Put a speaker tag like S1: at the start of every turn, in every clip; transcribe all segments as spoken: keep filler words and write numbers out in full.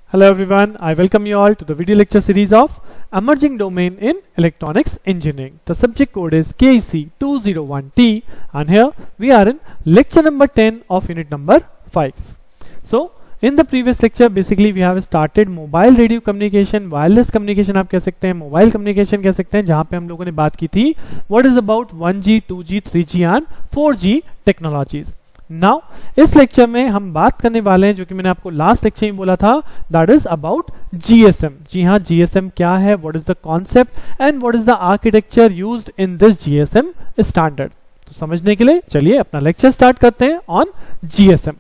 S1: Hello everyone, I welcome you all to the video lecture series of Emerging Domain in Electronics Engineering. The subject code is K E C two oh one T and here we are in lecture number ten of unit number five. So in the previous lecture basically we have started mobile radio communication, wireless communication आप कह सकते हैं, mobile communication कह सकते हैं, जहाँ पे हम लोगों ने बात की थी what is about one G, two G, three G and four G technologies. Now इस लेक्चर में हम बात करने वाले हैं जो कि मैंने आपको लास्ट लेक्चर में बोला था, दैट इज अबाउट जीएसएम. जी हाँ, जीएसएम क्या है, what is the concept and what is the architecture used in this GSM standard. तो समझने के लिए चलिए अपना लेक्चर स्टार्ट करते हैं on GSM.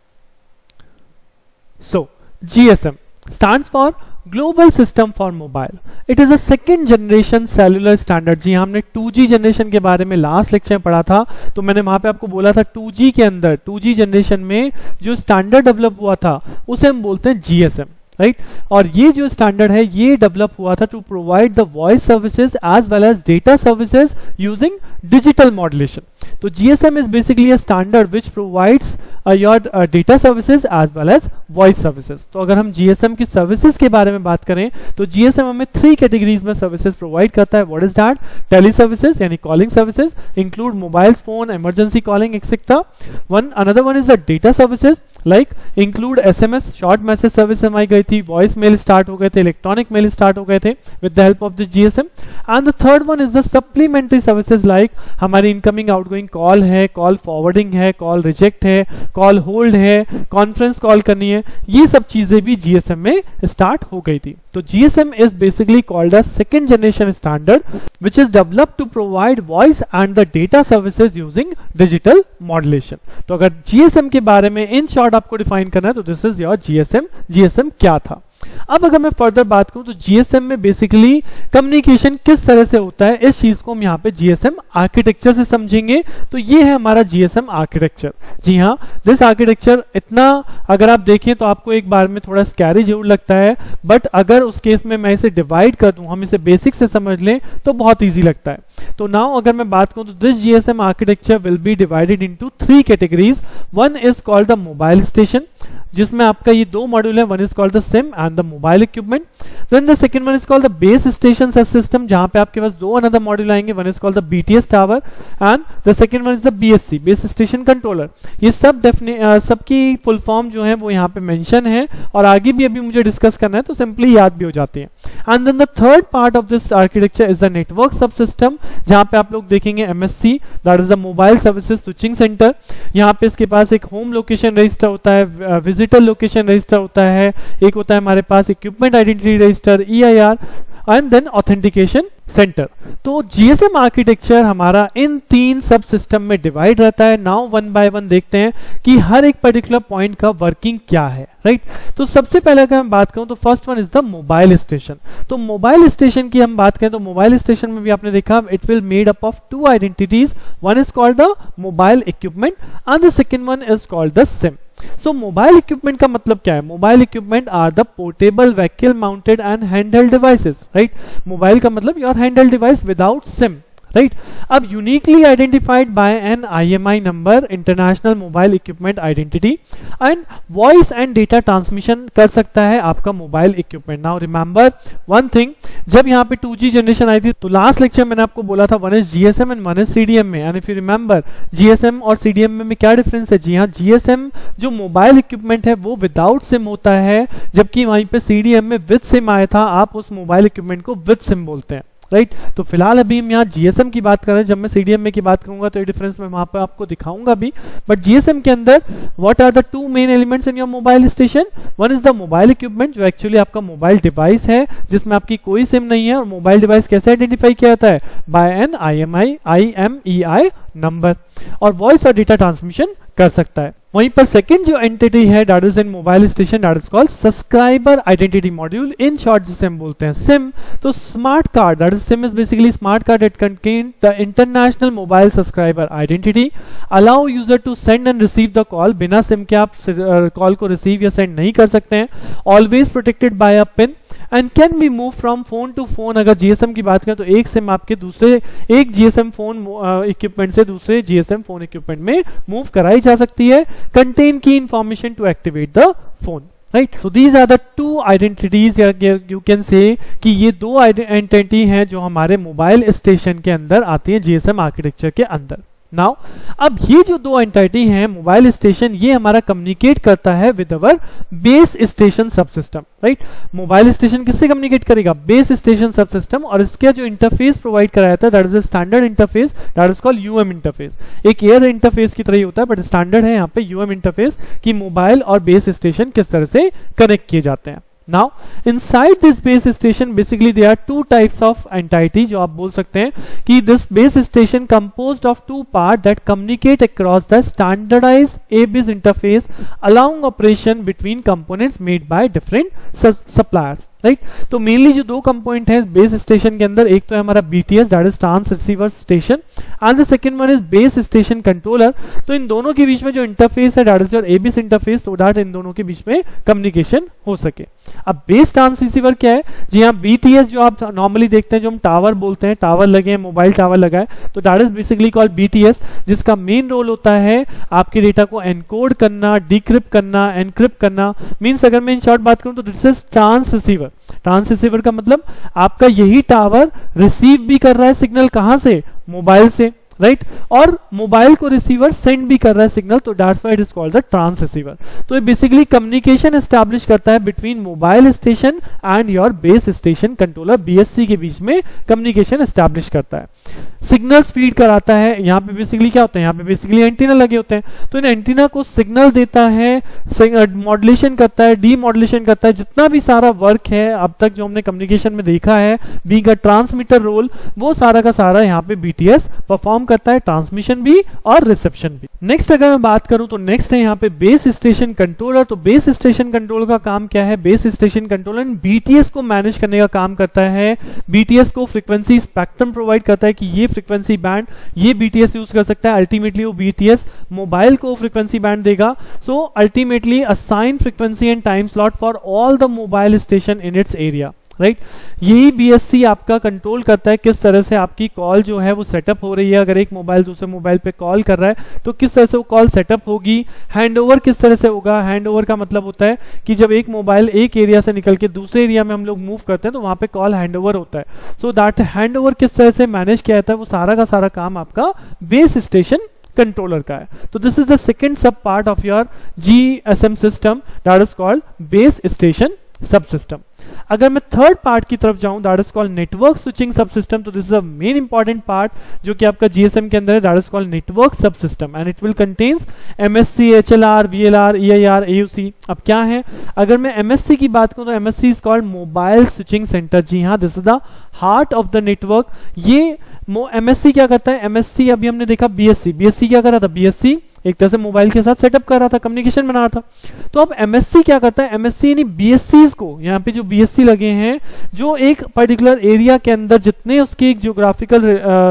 S1: So GSM stands for global system for mobile. It is a second generation cellular standard. जी हमने टू जी जनरेशन के बारे में लास्ट लेक्चर में पढ़ा था, तो मैंने वहां पे आपको बोला था टू जी के अंदर, टू जी जनरेशन में जो स्टैंडर्ड डेवलप हुआ था उसे हम बोलते हैं जीएसएम, राइट right? और ये जो स्टैंडर्ड है ये डेवलप हुआ था to provide the voice services as well as data services using digital modulation. तो GSM is basically a standard which provides your data services as well as voice services. तो अगर हम जीएसएम की services के बारे में बात करें तो जीएसएम हमें थ्री कैटेगरीज में सर्विसेज प्रोवाइड करता है. What is that? Tele services यानी calling services, include mobile phone, emergency calling etcetera. One another one is the data services like include SMS, short message service हमारी गई थी, voice mail start हो गए थे, electronic mail start हो गए थे with the help of this GSM. And the third one is the supplementary services like हमारी इनकमिंग आउटगोइंग कॉल है, कॉल फॉरवर्डिंग है, कॉल रिजेक्ट है, कॉल होल्ड है, कॉन्फ्रेंस कॉल करनी है, ये सब चीजें भी जीएसएम में स्टार्ट हो गई थी. तो GSM is basically called a second generation standard which is developed to provide voice and the data services using digital modulation. तो अगर जीएसएम के बारे में इन शॉर्ट आपको डिफाइन करना है तो this is your GSM. GSM क्या था? अब अगर मैं फर्दर बात करूं तो जीएसएम में बेसिकली कम्युनिकेशन किस तरह से होता है, इस चीज को हम यहाँ पे जीएसएम आर्किटेक्चर से समझेंगे. तो ये है हमारा जीएसएम आर्किटेक्चर. जी हाँ, दिस आर्किटेक्चर इतना अगर आप देखें तो आपको एक बार में थोड़ा स्कैरी जरूर लगता है, बट अगर उस केस में मैं इसे डिवाइड कर दूं, हम इसे बेसिक से समझ लें तो बहुत ईजी लगता है. तो नाउ अगर मैं बात करूं तो this GSM architecture will be divided into three categories. One is called the mobile station, जिसमें आपका ये दो मॉड्यूल है, one is called the SIM and the mobile equipment. Then the second one is called the base station system, जहां पे आपके पास दो अनदर मॉड्यूल आएंगे, one is called the BTS tower and the second one is the BSC, base station controller. ये सब definite सबकी full form जो है वो यहाँ पे मेंशन है और आगे भी अभी मुझे डिस्कस करना है तो सिंपली याद भी हो जाते हैं. And then the third part of this architecture is the network sub system, जहां पे आप लोग देखेंगे MSC, that is the mobile services switching centre. यहाँ पे इसके पास एक होम लोकेशन रजिस्टर होता है, विजिटर लोकेशन रजिस्टर होता है, एक होता है हमारे पास equipment identity register EIR and then authentication centre. तो जीएसएम आर्किटेक्चर हमारा इन तीन सब सिस्टम में डिवाइड रहता है. नाउ वन बाय वन देखते हैं कि हर एक पर्टिकुलर पॉइंट का वर्किंग क्या है, राइट right? तो सबसे पहले अगर मैं बात करूं तो first one is the mobile station. तो मोबाइल स्टेशन की हम बात करें तो मोबाइल स्टेशन में भी आपने देखा it will made up of two identities. One is called the mobile equipment and the second one is called the SIM. So mobile equipment का मतलब क्या है? Mobile equipment are the portable vehicle mounted and handheld devices, right. Mobile का मतलब your handheld device without SIM, right. अब uniquely identified by an IMEI number, international mobile equipment identity, and voice and data transmission कर सकता है आपका mobile equipment. Now remember one thing, जब यहाँ पे टू जी जनरेशन आई थी तो लास्ट लेक्चर मैंने आपको बोला था one is GSM and one is CDM में. And if you remember GSM और सीडीएम में, में क्या डिफरेंस है? जी हाँ, जीएसएम जो मोबाइल इक्विपमेंट है वो विदाउट सिम होता है, जबकि वहीं पे सीडीएम में विद सिम आया था, आप उस मोबाइल इक्विपमेंट को विद सिम बोलते हैं, राइट right? तो फिलहाल अभी हम यहाँ जीएसएम की बात कर रहे हैं. जब मैं सीडीएम में की बात करूंगा तो ये डिफरेंस मैं वहां पर आपको दिखाऊंगा भी. बट जीएसएम के अंदर what are the two main elements in your mobile station? One is the mobile equipment जो एक्चुअली आपका मोबाइल डिवाइस है जिसमें आपकी कोई सिम नहीं है, और मोबाइल डिवाइस कैसे आइडेंटिफाई किया जाता है? By an IMEI IMEI number, और वॉइस और डेटा ट्रांसमिशन कर सकता है. वहीं पर सेकंड जो एंटिटी है that is in mobile station, that is called subscriber identity module, in short जिसे हम बोलते हैं सिम. तो smart card, that is SIM is basically smart card that contain the international mobile subscriber identity, allow user to send and receive the call. बिना SIM के आप call को receive या सेंड नहीं कर सकते हैं. Always protected by a PIN and can be move from phone to phone. अगर जीएसएम की बात करें तो एक सिम आपके दूसरे एक जीएसएम फोन इक्विपमेंट से दूसरे जीएसएम फोन इक्विपमेंट में मूव कराई जा सकती है. कंटेन की information to activate the phone. Right, so these are the two two identities, या यू कैन से कि ये दो आइडेंटिटी हैं जो हमारे मोबाइल स्टेशन के अंदर आती है जीएसएम आर्किटेक्चर के अंदर। नाउ अब ये जो दो एंटिटी हैं मोबाइल स्टेशन, ये हमारा कम्युनिकेट करता है with our base station subsystem, right. Mobile station किससे कम्युनिकेट करेगा? बेस स्टेशन सबसिस्टम, और इसका जो इंटरफेस प्रोवाइड कराया था that is a standard interface, that is called UM interface. एक एयर इंटरफेस की तरह ही होता है बट स्टैंडर्ड है यहाँ पे यूएम इंटरफेस कि मोबाइल और बेस स्टेशन किस तरह से कनेक्ट किए जाते हैं। Now, inside this base station, basically there are two types of entity, जो आप बोल सकते हैं कि this base station composed of two parts that communicate across the standardized A-base interface, allowing operation between components made by different suppliers, right right? तो mainly जो दो component है बेस स्टेशन के अंदर, एक तो है हमारा BTS that is trans receiver station, and the second one is base station controller. तो इन दोनों के बीच में जो इंटरफेस है that is your ABS interface, तो दैट इन दोनों के बीच में कम्युनिकेशन हो सके। अब बेस ट्रांस रिसीवर क्या है? जी हाँ, बीटीएस जो आप नॉर्मली देखते हैं, जो हम टावर बोलते हैं, टावर लगे हैं, मोबाइल टावर लगा है, तो that is basically called BTS, जिसका मेन रोल होता है आपके डेटा को एनकोड करना, डिक्रिप्ट करना, एनक्रिप्ट करना। मीन्स अगर मैं इन शॉर्ट बात करूं तो this is trans receiver. Trans receiver का मतलब आपका यही टावर रिसीव भी कर रहा है सिग्नल, कहां से? मोबाइल से, राइट right? और मोबाइल को रिसीवर सेंड भी कर रहा है सिग्नल, तो that's why it is called the trans receiver. तो ये बेसिकली कम्युनिकेशन एस्टैब्लिश करता है between mobile station and your base station controller, BSC के बीच में कम्युनिकेशन एस्टैब्लिश करता है। सिग्नल्स फीड कराता है। यहाँ पे बेसिकली क्या होता है? यहाँ पे बेसिकली एंटीना लगे होते हैं, तो इन एंटीना को सिग्नल देता है, मॉड्यूलेशन करता है, डीमॉड्यूलेशन करता है। जितना भी सारा वर्क है अब तक जो हमने कम्युनिकेशन में देखा है बीइंग अ ट्रांसमीटर रोल, वो सारा का सारा यहाँ पे बीटीएस परफॉर्म करता है, ट्रांसमिशन भी और रिसेप्शन भी। नेक्स्ट अगर मैं बात करूं तो नेक्स्ट है यहाँ पे बेस स्टेशन कंट्रोलर। तो बेस स्टेशन कंट्रोलर का काम क्या है? बेस स्टेशन कंट्रोलर बीटीएस को मैनेज करने का काम करता है। बीटीएस को फ्रीक्वेंसी स्पेक्ट्रम प्रोवाइड करता है कि ये फ्रीक्वेंसी बैंड ये बीटीएस यूज कर सकता है। अल्टीमेटली वो बीटीएस मोबाइल को फ्रीक्वेंसी बैंड देगा। So ultimately assign frequency and time slot for all the mobile station in its area, right right? यही बीएससी आपका कंट्रोल करता है किस तरह से आपकी कॉल जो है वो सेटअप हो रही है। अगर एक मोबाइल दूसरे मोबाइल पे कॉल कर रहा है तो किस तरह से वो कॉल सेटअप होगी, हैंडओवर किस तरह से होगा। हैंडओवर का मतलब होता है कि जब एक मोबाइल एक एरिया से निकल के दूसरे एरिया में हम लोग मूव करते हैं तो वहां पे कॉल हैंडओवर होता है। सो दैट हैंडओवर किस तरह से मैनेज किया जाता है, वो सारा का सारा काम आपका बेस स्टेशन कंट्रोलर का है। तो this is the second sub part of your GSM system that is called base station sub system. अगर मैं थर्ड पार्ट की तरफ जाऊं that is called network switching sub system, तो this is the main important part जो कि आपका GSM के अंदर है, that is called network sub system and it will contains MSC, HLR, VLR, EIR, AUC. अब क्या है? अगर मैं एमएससी की बात करूं तो MSC is called mobile switching centre. जी हाँ, this is the heart of the network. ये एमएससी क्या करता है? एमएससी अभी हमने देखा बीएससी, बीएससी क्या कर रहा था? बीएससी एक तरह से मोबाइल के साथ सेटअप कर रहा था, कम्युनिकेशन बना रहा था। तो अब एमएससी क्या करता है? एमएससी यानी बीएससीज को, यहाँ पे जो बीएससी लगे हैं, जो एक पर्टिकुलर एरिया के अंदर जितने उसके एक ज्योग्राफिकल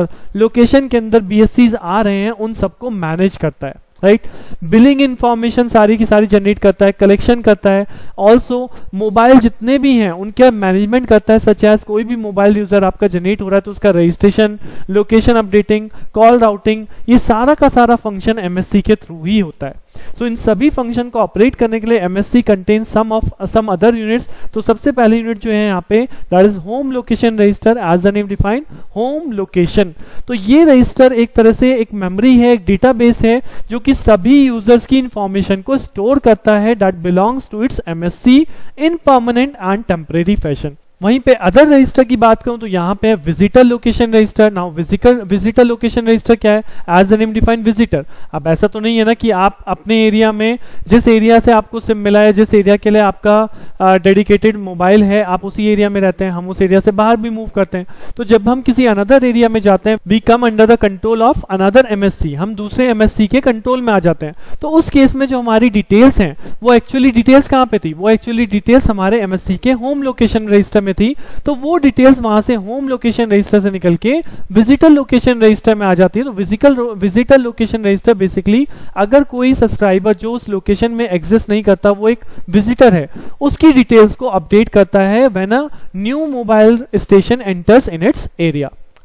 S1: लोकेशन के अंदर बीएससीज आ रहे हैं उन सबको मैनेज करता है, राइट right? बिलिंग इंफॉर्मेशन सारी की सारी जनरेट करता है, कलेक्शन करता है। ऑल्सो मोबाइल जितने भी हैं उनका मैनेजमेंट करता है, सच एज कोई भी मोबाइल यूजर आपका जनरेट हो रहा है तो उसका registration, location updating, call routing, ये सारा का सारा फंक्शन एमएससी के थ्रू ही होता है। सो so, इन सभी फंक्शन को ऑपरेट करने के लिए MSC contain some of some other units. तो सबसे पहले यूनिट जो है यहाँ पे that is home location register, as the name define home location. तो ये रजिस्टर एक तरह से एक मेमोरी है, एक डेटाबेस है जो कि सभी यूजर्स की इंफॉर्मेशन को स्टोर करता है that belongs to its MSC in permanent and temporary fashion. वहीं पे अदर रजिस्टर की बात करूं तो यहाँ पे visitor location register. Now visitor visitor location register क्या है? As the name define visitor. अब ऐसा तो नहीं है ना कि आप अपने एरिया में जिस एरिया से आपको सिम मिला है, जिस एरिया के लिए आपका डेडिकेटेड मोबाइल है, आप उसी एरिया में रहते हैं। हम उस एरिया से बाहर भी मूव करते हैं, तो जब हम किसी अनदर एरिया में जाते हैं we come under the control of another MSC, हम दूसरे एमएससी के कंट्रोल में आ जाते हैं। तो उस केस में जो हमारी डिटेल्स हैं वो एक्चुअली डिटेल्स कहाँ पे थी? वो एक्चुअली डिटेल्स हमारे एमएससी के होम लोकेशन रजिस्टर में थी। तो वो डिटेल्स वहां से होम लोकेशन रजिस्टर से निकल के विजिटर लोकेशन रजिस्टर में आ जाती है। तो विजिकल विजिटर लोकेशन रजिस्टर बेसिकली अगर कोई सब्सक्राइबर जो उस लोकेशन में एग्जिस्ट नहीं करता, वो एक विजिटर है, उसकी डिटेल्स को अपडेट करता है when a new mobile station enters in its area,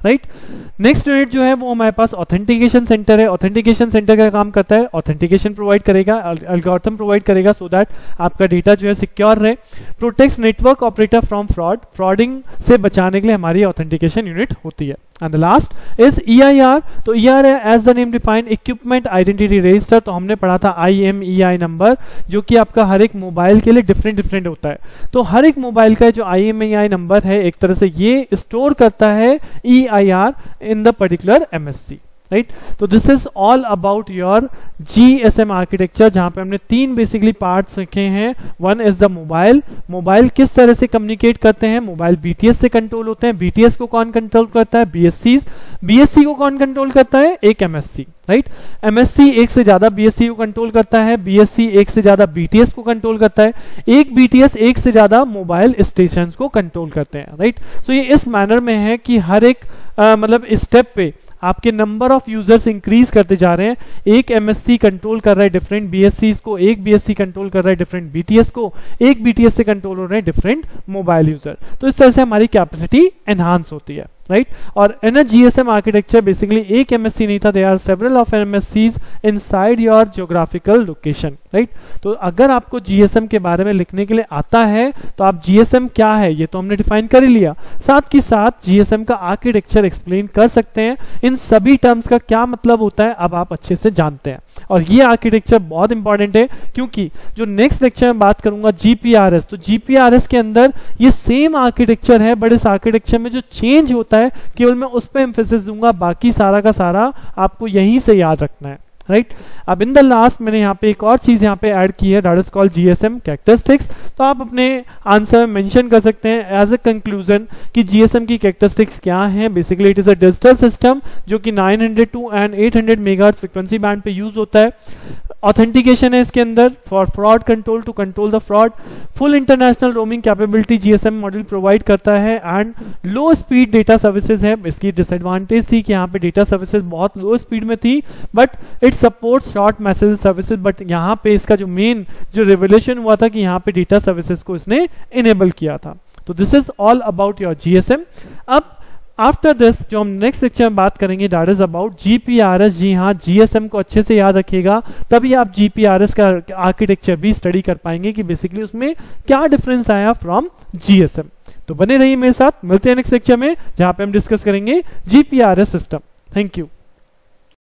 S1: right. Next unit जो है वो हमारे पास ऑथेंटिकेशन सेंटर है। ऑथेंटिकेशन सेंटर का काम करता है, ऑथेंटिकेशन प्रोवाइड करेगा, एल्गोरिथम प्रोवाइड करेगा सो दैट आपका डेटा जो है सिक्योर रहे। Protects network operator from fraud, frauding से बचाने के लिए हमारी ऑथेंटिकेशन यूनिट होती है। And the last is E I R. तो ई आर है as the name defined equipment identity register. तो हमने पढ़ा था I M E I number, जो कि आपका हर एक मोबाइल के लिए डिफरेंट डिफरेंट होता है। तो हर एक मोबाइल का जो I M E I number है एक तरह से ये स्टोर करता है E I R in the particular M S C, right. तो this is all about your G S M architecture, जहां पे हमने तीन बेसिकली पार्ट्स रखे हैं। One is the mobile, mobile किस तरह से कम्युनिकेट करते हैं, मोबाइल बी टी एस से कंट्रोल होते हैं, बी टी एस को कौन कंट्रोल करता है, B S C, B S C को कौन कंट्रोल करता है, एक M S C, right. M S C एक से ज्यादा बी एस सी को कंट्रोल करता है, बी एस सी एक से ज्यादा बी टी एस को कंट्रोल करता है, एक बी टी एस एक से ज्यादा मोबाइल स्टेशन को कंट्रोल करते हैं, राइट। सो ये इस मैनर में है कि हर एक आ, मतलब स्टेप पे आपके नंबर ऑफ यूजर्स इंक्रीज करते जा रहे हैं। एक एम एस सी कंट्रोल कर रहा है डिफरेंट बी एस सी को, एक बी एस सी कंट्रोल कर रहा है डिफरेंट बी टी एस को, एक बी टी एस से कंट्रोल हो रहे हैं डिफरेंट मोबाइल यूजर। तो इस तरह से हमारी कैपेसिटी एनहांस होती है, राइट। और in a GSM architecture basically एक एमएससी नहीं था, they are several of MSCs inside your geographical location, right. तो अगर आपको जीएसएम के बारे में लिखने के लिए आता है तो आप जीएसएम क्या है ये तो हमने डिफाइन कर ही लिया, साथ ही साथ जीएसएम का आर्किटेक्चर एक्सप्लेन कर सकते हैं। इन सभी टर्म्स का क्या मतलब होता है अब आप अच्छे से जानते हैं। और ये आर्किटेक्चर बहुत इंपॉर्टेंट है क्योंकि जो नेक्स्ट लेक्चर में बात करूंगा जीपीआरएस, तो जीपीआरएस के अंदर ये सेम आर्किटेक्चर है, बट इस आर्किटेक्चर में जो चेंज होता है केवल मैं उस पर एम्फेसिस दूंगा, बाकी सारा का सारा आपको यहीं से याद रखना है, राइट right? अब इन द लास्ट मैंने यहाँ पे एक और चीज यहाँ पे ऐड की है, that is called GSM characteristics. तो आप अपने आंसर में मेंशन कर सकते हैं एज ए कंक्लूजन कि जीएसएम की कैरेक्टरिस्टिक्स क्या हैं। Basically it is a digital system जो कि nine hundred two and eight hundred megahertz frequency band पे यूज होता है। ऑथेंटिकेशन है इसके अंदर for fraud control, to control the fraud. Full international roaming capability GSM module provide करता है and low speed data services है। इसकी डिसएडवांटेज थी कि यहाँ पे डेटा सर्विसेज बहुत लो स्पीड में थी, but it support short message services. But यहाँ पे इसका जो मेन जो रिवोल्यूशन हुआ था कि यहाँ पे डेटा सर्विसेज को इसने इनेबल किया था। तो this is all about your GSM. अब आफ्टर दिस जो हम नेक्स्ट लेक्चर में बात करेंगे दैट इज अबाउट जीपीआरएस। जी हाँ, जीएसएम को अच्छे से याद रखिएगा, तभी आप जीपीआरएस का आर्किटेक्चर भी स्टडी कर पाएंगे कि बेसिकली उसमें क्या डिफरेंस आया फ्रॉम जीएसएम। तो बने रहिए मेरे साथ, मिलते हैं नेक्स्ट लेक्चर में जहां पे हम डिस्कस करेंगे जीपीआरएस सिस्टम। Thank you.